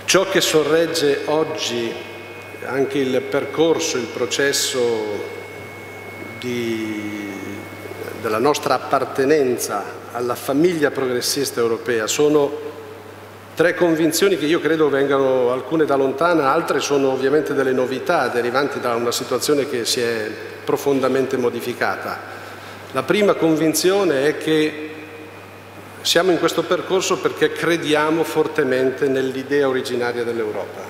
Ciò che sorregge oggi anche il percorso, il processo della nostra appartenenza alla famiglia progressista europea sono tre convinzioni che io credo vengano alcune da lontana, altre sono ovviamente delle novità derivanti da una situazione che si è profondamente modificata. La prima convinzione è che siamo in questo percorso perché crediamo fortemente nell'idea originaria dell'Europa.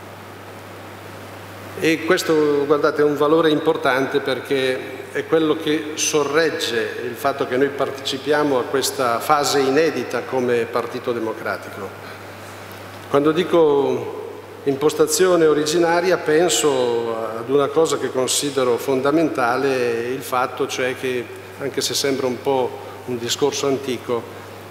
E questo, guardate, è un valore importante perché è quello che sorregge il fatto che noi partecipiamo a questa fase inedita come Partito Democratico. Quando dico impostazione originaria penso ad una cosa che considero fondamentale, il fatto cioè che, anche se sembra un po' un discorso antico,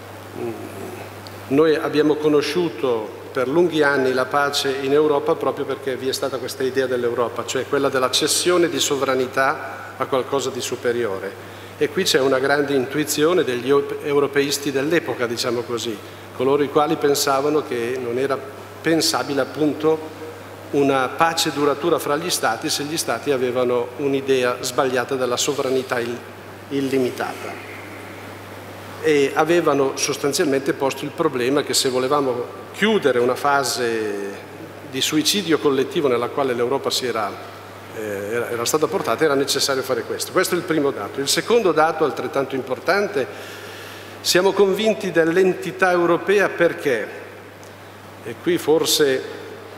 noi abbiamo conosciuto per lunghi anni la pace in Europa proprio perché vi è stata questa idea dell'Europa, cioè quella della cessione di sovranità a qualcosa di superiore. E qui c'è una grande intuizione degli europeisti dell'epoca, diciamo così, coloro i quali pensavano che non era pensabile appunto una pace duratura fra gli Stati se gli Stati avevano un'idea sbagliata della sovranità illimitata. E avevano sostanzialmente posto il problema che se volevamo chiudere una fase di suicidio collettivo nella quale l'Europa era stata portata, era necessario fare questo. Questo è il primo dato. Il secondo dato, altrettanto importante, siamo convinti dell'entità europea perché, e qui forse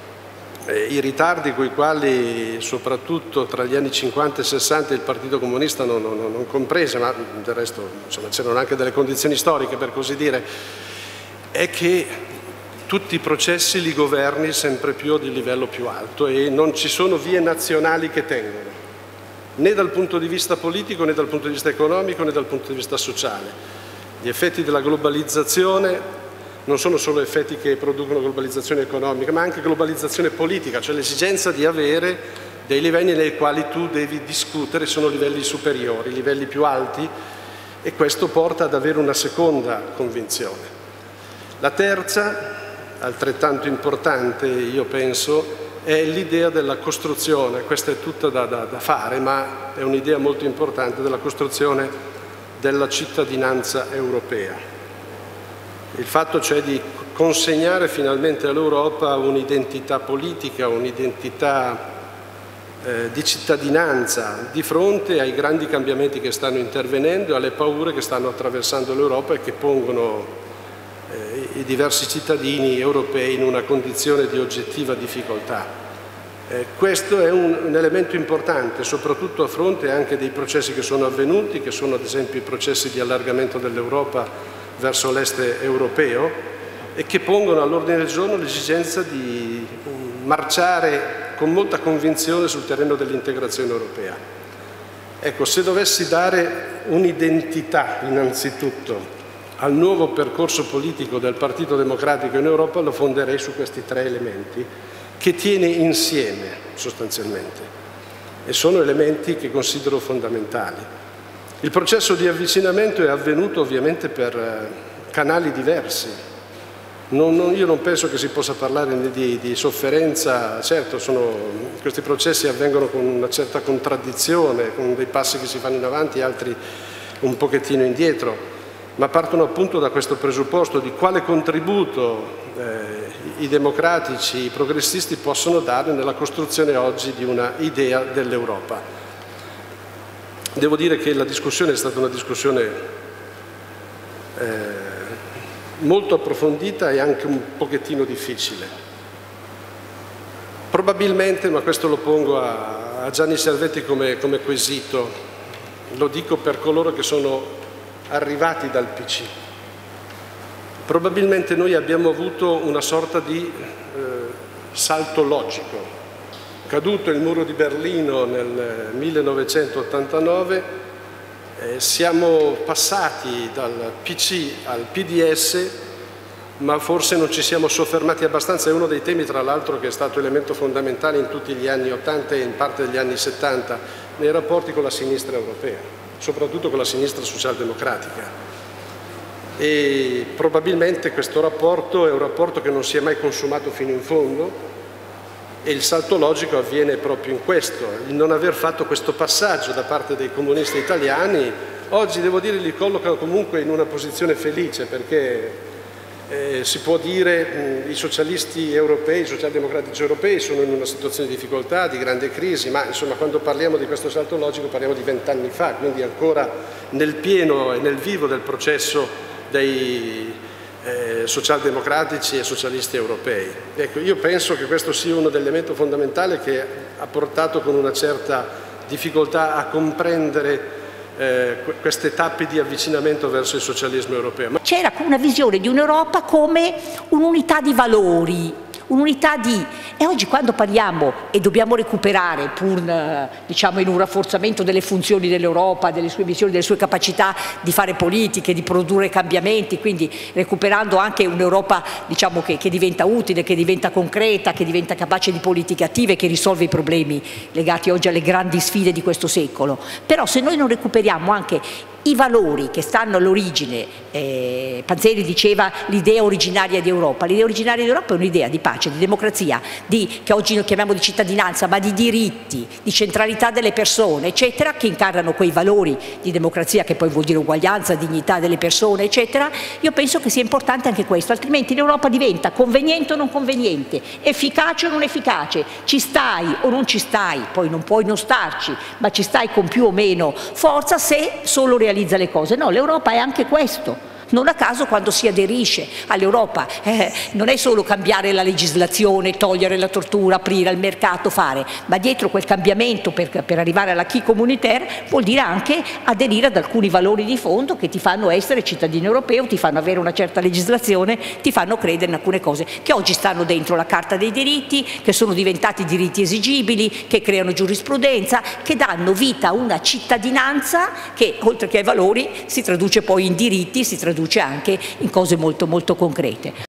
i ritardi coi quali soprattutto tra gli anni 50 e 60 il Partito Comunista non comprese, ma del resto c'erano anche delle condizioni storiche per così dire, è che tutti i processi li governi sempre più di livello più alto e non ci sono vie nazionali che tengono, né dal punto di vista politico, né dal punto di vista economico, né dal punto di vista sociale. Gli effetti della globalizzazione non sono solo effetti che producono globalizzazione economica, ma anche globalizzazione politica, cioè l'esigenza di avere dei livelli nei quali tu devi discutere, sono livelli superiori, livelli più alti, e questo porta ad avere una seconda convinzione. La terza, altrettanto importante, io penso, è l'idea della costruzione, questa è tutta da fare, ma è un'idea molto importante della costruzione della cittadinanza europea. Il fatto cioè di consegnare finalmente all'Europa un'identità politica, un'identità di cittadinanza di fronte ai grandi cambiamenti che stanno intervenendo, alle paure che stanno attraversando l'Europa e che pongono i diversi cittadini europei in una condizione di oggettiva difficoltà. Questo è un elemento importante, soprattutto a fronte anche dei processi che sono avvenuti, che sono ad esempio i processi di allargamento dell'Europa verso l'est europeo e che pongono all'ordine del giorno l'esigenza di marciare con molta convinzione sul terreno dell'integrazione europea. Ecco, se dovessi dare un'identità innanzitutto al nuovo percorso politico del Partito Democratico in Europa, lo fonderei su questi tre elementi che tiene insieme sostanzialmente e sono elementi che considero fondamentali. Il processo di avvicinamento è avvenuto ovviamente per canali diversi. Io non penso che si possa parlare di sofferenza, certo questi processi avvengono con una certa contraddizione, con dei passi che si fanno in avanti e altri un pochettino indietro, ma partono appunto da questo presupposto di quale contributo i democratici, i progressisti possono dare nella costruzione oggi di una idea dell'Europa. Devo dire che la discussione è stata una discussione molto approfondita e anche un pochettino difficile. Probabilmente, ma questo lo pongo a Gianni Salvetti come quesito, lo dico per coloro che sono arrivati dal PC, probabilmente noi abbiamo avuto una sorta di salto logico. Caduto il muro di Berlino nel 1989, siamo passati dal PC al PDS, ma forse non ci siamo soffermati abbastanza. È uno dei temi, tra l'altro, che è stato elemento fondamentale in tutti gli anni 80 e in parte degli anni 70 nei rapporti con la sinistra europea, soprattutto con la sinistra socialdemocratica. e probabilmente questo rapporto è un rapporto che non si è mai consumato fino in fondo, e il salto logico avviene proprio in questo, il non aver fatto questo passaggio da parte dei comunisti italiani. Oggi devo dire li collocano comunque in una posizione felice, perché si può dire i socialisti europei, i socialdemocratici europei sono in una situazione di difficoltà, di grande crisi, ma insomma quando parliamo di questo salto logico parliamo di 20 anni fa, quindi ancora nel pieno e nel vivo del processo dei socialdemocratici e socialisti europei. Ecco, io penso che questo sia uno degli elementi fondamentali che ha portato con una certa difficoltà a comprendere queste tappe di avvicinamento verso il socialismo europeo. C'era una visione di un'Europa come un'unità di valori, un'unità di... E oggi quando parliamo, e dobbiamo recuperare, pur diciamo, in un rafforzamento delle funzioni dell'Europa, delle sue missioni, delle sue capacità di fare politiche, di produrre cambiamenti, quindi recuperando anche un'Europa diciamo, che diventa utile, che diventa concreta, che diventa capace di politiche attive, che risolve i problemi legati oggi alle grandi sfide di questo secolo. Però se noi non recuperiamo anche i valori che stanno all'origine, Panzeri diceva l'idea originaria di Europa. L'idea originaria di Europa è un'idea di pace, di democrazia, che oggi noi chiamiamo di cittadinanza, ma di diritti, di centralità delle persone, eccetera, che incarnano quei valori di democrazia, che poi vuol dire uguaglianza, dignità delle persone, eccetera. Io penso che sia importante anche questo, altrimenti l'Europa diventa conveniente o non conveniente, efficace o non efficace, ci stai o non ci stai, poi non puoi non starci, ma ci stai con più o meno forza se solo realizza le cose. No, l'Europa è anche questo. Non a caso quando si aderisce all'Europa non è solo cambiare la legislazione, togliere la tortura, aprire il mercato, fare, ma dietro quel cambiamento per arrivare all'acquis communautaire vuol dire anche aderire ad alcuni valori di fondo che ti fanno essere cittadino europeo, ti fanno avere una certa legislazione, ti fanno credere in alcune cose che oggi stanno dentro la Carta dei diritti, che sono diventati diritti esigibili, che creano giurisprudenza, che danno vita a una cittadinanza che oltre che ai valori si traduce poi in diritti, si traduce anche in cose molto molto concrete.